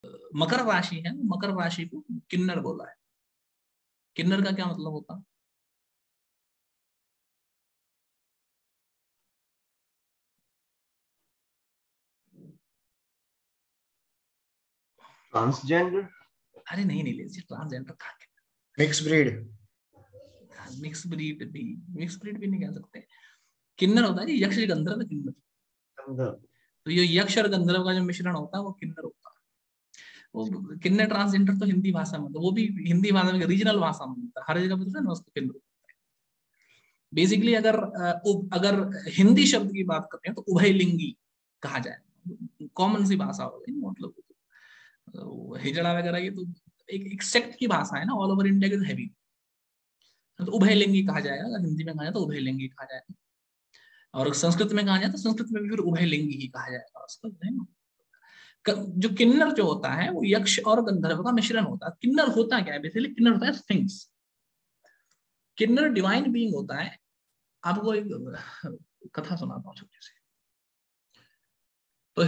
मकर राशि है, मकर राशि को किन्नर बोला है। किन्नर का क्या मतलब होता है? ट्रांसजेंडर। अरे नहीं नहीं, ट्रांसजेंडर था। Mix breed. मिक्स ब्रीड भी, मिक्स ब्रीड भी नहीं कह सकते। किन्नर होता है जी, यक्ष गंधर्व किन्नर। तो ये यक्ष और गंधर्व का जो मिश्रण होता है वो किन्नर होता है। वो किन्नर ट्रांसजेंडर तो हिंदी भाषा में, तो वो भी हिंदी भाषा में रीजनल भाषा में होता है, हर जगह पे तो ना उसको किन्नर। बेसिकली अगर अगर हिंदी शब्द की बात करते हैं तो उभयलिंगी कहा जाए, कॉमन सी भाषा हो गई, मतलब हिजड़ा वगैरह ये तो एक सेक्ट की भाषा है ना, ऑल ओवर इंडिया की हैवी। तो उभयलिंगी कहा जाएगा, अगर हिंदी में कहा जाए तो उभयलिंगी कहा जाएगा, और संस्कृत में कहा जाए तो संस्कृत में भी फिर उभयलिंगी ही कहा जाएगा उसको, है ना। जो किन्नर जो होता है वो यक्ष और गंधर्व का मिश्रण होता है। किन्नर होता क्या है बेसिकली? किन्नर होता है स्फिंक्स। किन्नर डिवाइन बीइंग होता है। आपको एक कथा सुनाता हूँ छोटी सी। तो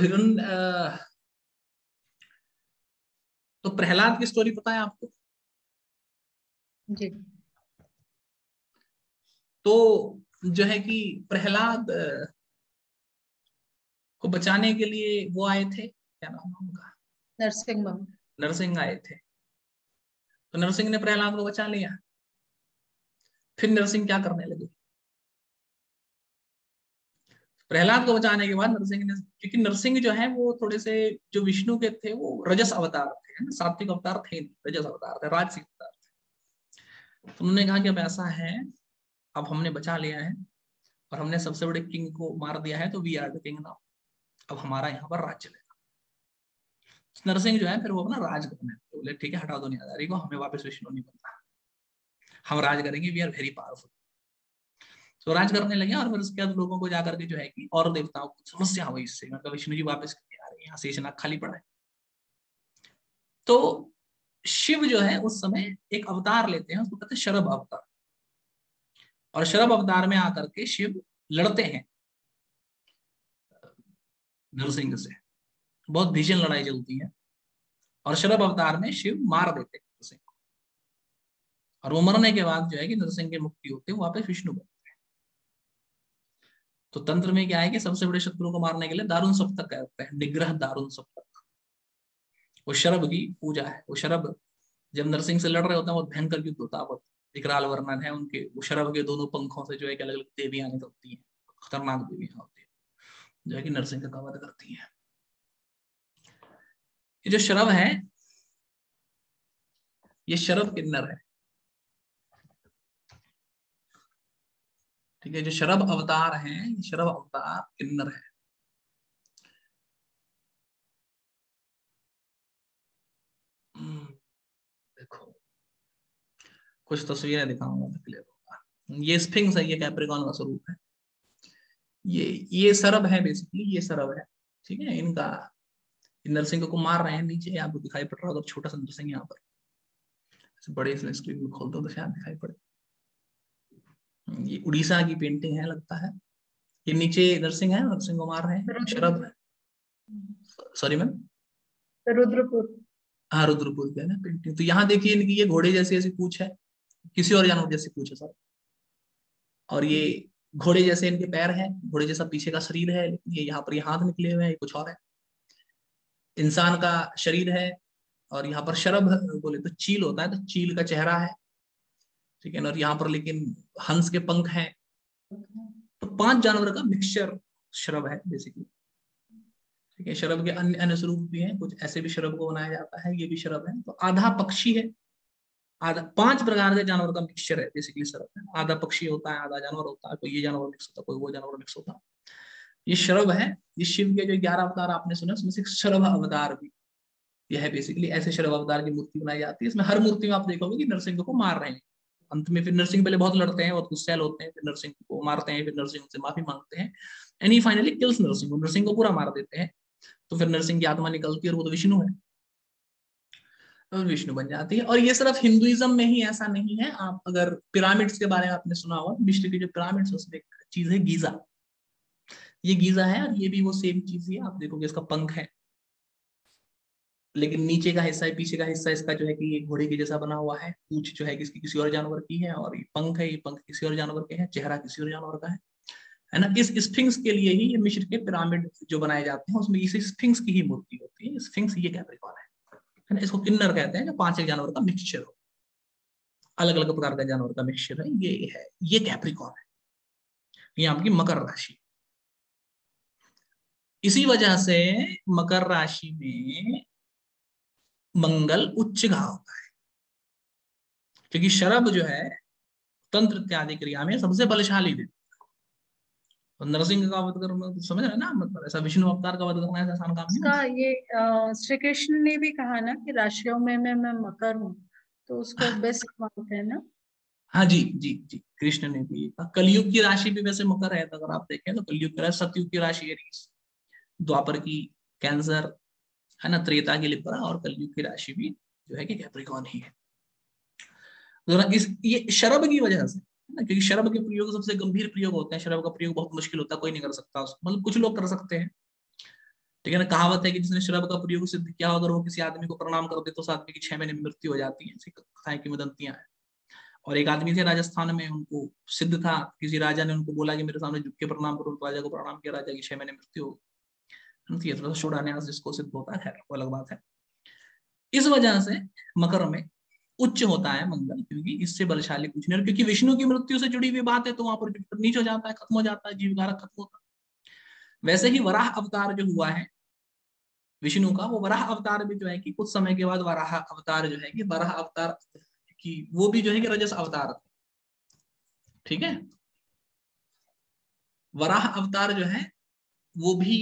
तो प्रहलाद की स्टोरी पता है आपको? जी। तो जो है कि प्रहलाद को बचाने के लिए वो आए थे, क्या नाम है उनका? नरसिंह। नरसिंह आए थे। तो नरसिंह ने प्रहलाद को बचा लिया। फिर नरसिंह क्या करने लगे? प्रहलाद को बचाने के बाद नरसिंह ने, क्योंकि नरसिंह जो है वो थोड़े से, जो विष्णु के थे वो रजस अवतार थे, है ना, सात्विक अवतार थे, रजस अवतार थे, राजसिक अवतार थे। तो उन्होंने कहा कि अब ऐसा है, अब हमने बचा लिया है और हमने सबसे बड़े किंग को मार दिया है, तो we are the king now, अब हमारा यहाँ पर राज चलेगा। नरसिंह जो है फिर वो अपना राज करने लगे। बोले ठीक है, हटा दो निराधारी को, हमें वापस विष्णु नहीं बनना, हम राज करेंगे, वी आर वेरी पावरफुल। तो राज करने लगे, और फिर उसके बाद लोगों को जाकर के जो है कि और देवताओं को समस्या हुई इससे, मतलब विष्णु जी वापस आ रहे हैं, यहाँ शेषनाग खाली पड़ा है। तो शिव जो है उस समय एक अवतार लेते हैं, उसको कहते हैं शरभ अवतार। और शरभ अवतार में आकर के शिव लड़ते हैं नरसिंह से, बहुत भीषण लड़ाई चलती है, और शरभ अवतार में शिव मार देते हैं नरसिंह को। और वो मरने के बाद जो है कि नरसिंह की मुक्ति होती है, वापस विष्णु बनते हैं। तो तंत्र में क्या है कि सबसे बड़े शत्रु को मारने के लिए दारुण सप्तक करते हैं, निग्रह दारुण सप्तक। वो शरभ की पूजा है। वो शरभ जब नरसिंह से लड़ रहे होते हैं, बहुत भयंकर युद्ध होता है, बहुत विकराल वर्णन है उनके। वो शरभ के दोनों पंखों से जो है अलग अलग देवियां निकलती हैं, खतरनाक देवियां होती है, जो है कि नरसिंह का वध करती है। ये जो शरभ है, ये शरभ किन्नर है, ठीक है। जो शरभ अवतार है, ये शरभ अवतार किन्नर है। देखो कुछ तस्वीरें दिखाऊंगा तो क्लियर होगा। ये स्फिंक्स है, ये कैप्रिकॉन का स्वरूप है। ये सरब है, बेसिकली ये सरब है, ठीक है। इनका नरसिंह को मार रहे हैं, नीचे आपको दिखाई पड़ रहा होगा छोटा सा नरसिंह यहाँ पर, बड़े स्क्रीन में खोल दो तो शायद दिखाई पड़े। ये उड़ीसा की पेंटिंग है लगता है। ये नीचे नरसिंह है, नरसिंह को मार रहे हैं, शरब है। Sorry ma'am, Rudrapur. हाँ रुद्रपुर की है ना पेंटिंग। तो यहाँ देखिए इनकी ये घोड़े जैसी ऐसी पूछ है, किसी और जानवर जैसी पूछ है सर। और ये घोड़े जैसे इनके पैर हैं, घोड़े जैसा पीछे का शरीर है, लेकिन ये यहाँ पर ये हाथ निकले हुए हैं, ये कुछ और है। इंसान का शरीर है, और यहाँ पर शरभ बोले तो चील होता है, तो चील का चेहरा है, ठीक है। और यहाँ पर लेकिन हंस के पंख हैं। तो 5 जानवर का मिक्सचर शरभ है बेसिकली, ठीक है। शरभ के अन्य अन्य स्वरूप भी हैं, कुछ ऐसे भी शरभ को बनाया जाता है, ये भी शरभ है। तो आधा पक्षी है, आधा 5 प्रकार के जानवर का मिक्सचर है बेसिकली शरभ है। आधा पक्षी होता है, आधा जानवर होता है, कोई ये जानवर मिक्स होता है, कोई वो जानवर मिक्स होता है। ये शरभ है। ये शिव के जो 11 अवतार आपने सुने, उसमें से शरभ अवतार भी यह है। बेसिकली ऐसे शरभ अवतार की मूर्ति बनाई जाती है। इसमें हर मूर्ति में आप देखोगे कि नरसिंह को मार रहे हैं। अंत में फिर नरसिंह पहले बहुत लड़ते हैं, बहुत गुस्सैल होते हैं, फिर नरसिंह को मारते हैं, फिर नरसिंह से माफी मांगते हैं, and he finally kills Narasimha. Narasimha को पूरा मार देते हैं। तो फिर नरसिंह की आत्मा निकलती है, और वो तो विष्णु है, तो विष्णु बन जाती है। और ये सिर्फ हिंदुइज्म में ही ऐसा नहीं है। आप अगर पिरामिड्स के बारे में आपने सुना होगा, मिस्र की जो पिरामिड्स, उसमें एक चीज है गीजा। ये गीजा है, और ये भी वो सेम चीज है। आप देखोगे इसका पंख है, लेकिन नीचे का हिस्सा है, पीछे का हिस्सा इसका जो है कि ये घोड़े के जैसा बना हुआ है। पूंछ जो है कि इसकी किसी और जानवर की है, और ये पंख है, ये पंख किसी और जानवर के हैं, चेहरा किसी और जानवर का है ना। इस स्फिंक्स के लिए ही ये मिस्र के पिरामिड जो बनाए जाते हैं उसमें इसी स्फिंक्स की ही मूर्ति होती है। स्फिंक्स ये कैप्रिकॉन है ना। इसको किन्नर कहते हैं, जो 5 जानवर का मिक्सचर हो, अलग अलग प्रकार का जानवर का मिक्सचर है, ये कैप्रिकॉन है, ये आपकी मकर राशि। इसी वजह से मकर राशि में मंगल उच्च का होता है, क्योंकि शरभ जो है तंत्र इत्यादि क्रिया में सबसे बलशाली देव। तो नरसिंह का वध करना तो समझ रहे ना, मतलब ऐसा विष्णु अवतार का वध करना ऐसा आसान काम नहीं उसका होता। ये श्री कृष्ण ने भी कहा ना कि राशियों में मैं मकर हूँ, तो उसको बेस्ट मानते हैं ना। हाँ जी जी जी, कृष्ण ने भी कहा। कलयुग की राशि भी वैसे मकर है, तो अगर आप देखें तो कलयुग की राशि, सतयुग की राशि एरीज, द्वापर की कैंसर है ना, त्रेता की लिब्रा, और कलयुग की राशि भी जो है कि कैप्रिकॉन ही है। तो इस ये शरभ की वजह से ना, क्योंकि शरभ के प्रयोग सबसे गंभीर प्रयोग होते हैं, शरभ का प्रयोग बहुत मुश्किल होता है, कोई नहीं कर सकता उसको, मतलब कुछ लोग कर सकते हैं। ठीक है ना, कहावत है कि जिसने शरभ का प्रयोग सिद्ध किया, अगर वो किसी आदमी को प्रणाम कर दे तो उस आदमी की 6 महीने में मृत्यु हो जाती है, ऐसी कथाएं की वदंतियां हैं। और एक आदमी थे राजस्थान में, उनको सिद्ध था, किसी राजा ने उनको बोला कि मेरे सामने झुक के प्रणाम करो, तो राजा को प्रणाम किया, राजा की 6 महीने मृत्यु हो गई। ये थोड़ा सा शोडान्यास जिसको सिद्ध होता है, वो अलग बात है। इस वजह से मकर में उच्च होता है मंगल, क्योंकि इससे बलशाली कुछ नहीं, और क्योंकि विष्णु की मृत्यु से जुड़ी हुई बात है, तो वहां पर नीच हो जाता है, खत्म हो जाता है, जीवधारक खत्म होता है। वैसे ही वराह अवतार जो हुआ है विष्णु का, वो वराह अवतार भी जो है कि कुछ समय के बाद वराह अवतार जो है कि वराह अवतार की वो भी जो है कि रजस अवतार, ठीक है। वराह अवतार जो है वो भी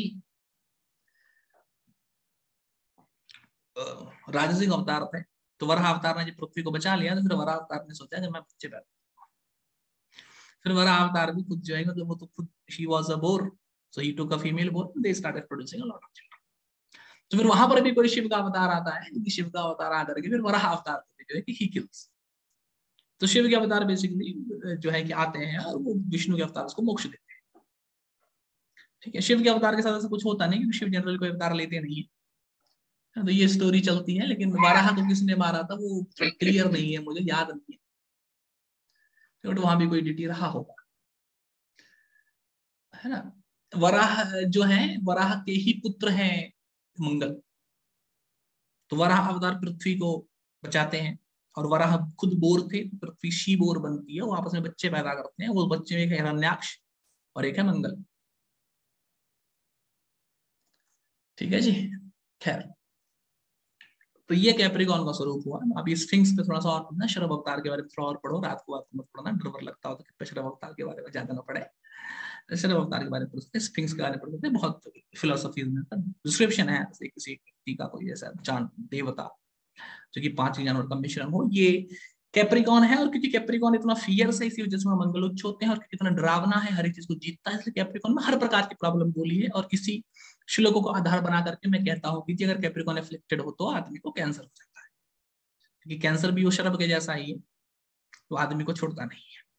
राजसिक अवतार थे। तो वराह अवतार ने जब पृथ्वी को बचा लिया, तो फिर वराह अवतार ने सोचा कि मैं बच्चे पैदा, फिर वराह अवतार भी खुद जो है कि वो तो खुद he was a bore, so he took a female boar, they started producing a lot of children. तो फिर वहां पर भी कोई शिव का अवतार आता है, कि शिव का अवतार आकर के फिर वराह अवतार जो है कि ही किल्स। तो शिव के अवतार बेसिकली जो है कि आते हैं और वो विष्णु के अवतार उसको मोक्ष देते हैं। ठीक है, शिव के अवतार के साथ ऐसा कुछ होता नहीं, क्योंकि शिव जनरल कोई अवतार लेते नहीं है। तो ये स्टोरी चलती है, लेकिन वाराह को किसने मारा था वो क्लियर नहीं है, मुझे याद नहीं है, बट वहां भी कोई डिटी रहा होगा, है ना। वराह जो है, वराह के ही पुत्र हैं मंगल। तो वराह अवतार पृथ्वी को बचाते हैं, और वराह खुद बोर थे, तो पृथ्वी शी बोर बनती है, वो आपस में बच्चे पैदा करते हैं। वो बच्चे में एक है हिरण्याक्ष और एक है मंगल। ठीक है जी, खैर। तो ये कैप्रिकॉन का स्वरूप हुआ। आप ये स्फिंक्स पे थोड़ा सा और पढ़ना, शरभ अवतार के बारे में थोड़ा और पढ़ो, रात को मत पढ़ना, डर वर लगता हो तो कि शरभ अवतार के बारे में ज्यादा ना पढ़े। शरभ अवतार के बारे में पढ़ सकते, स्फिंक्स के बारे में पढ़ सकते, बहुत फिलोसफी में डिस्क्रिप्शन है किसी व्यक्ति का, कोई जैसा चांद देवता जो कि 5 जानवर का मिश्रण हो, ये कैप्रिकॉन है। और क्योंकि कैप्रिकॉन इतना फियर्स है, इसी वजह से मंगल उच्च होते हैं, और इतना डरावना है, हर एक चीज को जीतता है, इसलिए कैप्रिकॉन में हर प्रकार की प्रॉब्लम बोली है। और इसी श्लोकों को आधार बना करके मैं कहता हूँ कि अगर कैप्रिकॉन एफ्लिक्टेड हो तो आदमी को कैंसर हो जाता है, क्योंकि कैंसर भी वो शरभ के जैसा ही है, तो आदमी को छोड़ता नहीं है।